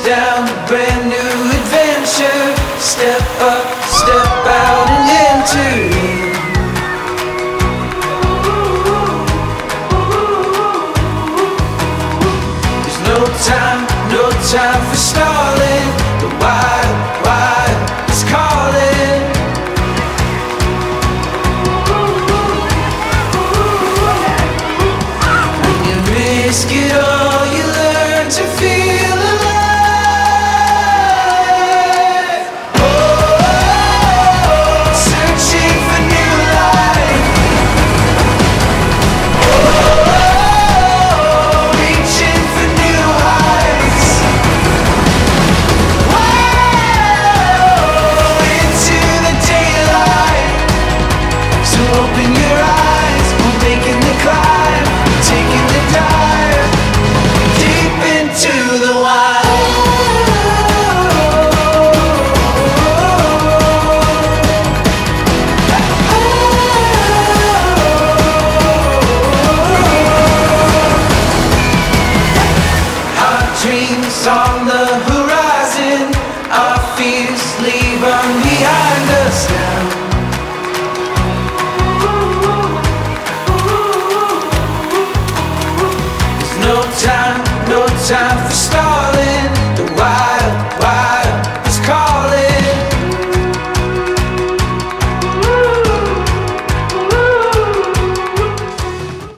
down a brand new adventure. Step up, step out and enter in. There's no time for stalling. The wild is calling. When you risk it all, you learn to feel alive. Oh, searching for new life. Oh, reaching for new heights. Whoa, into the daylight. So open your eyes, we're making the climb, taking the dive, deep into the wild. Our dreams on the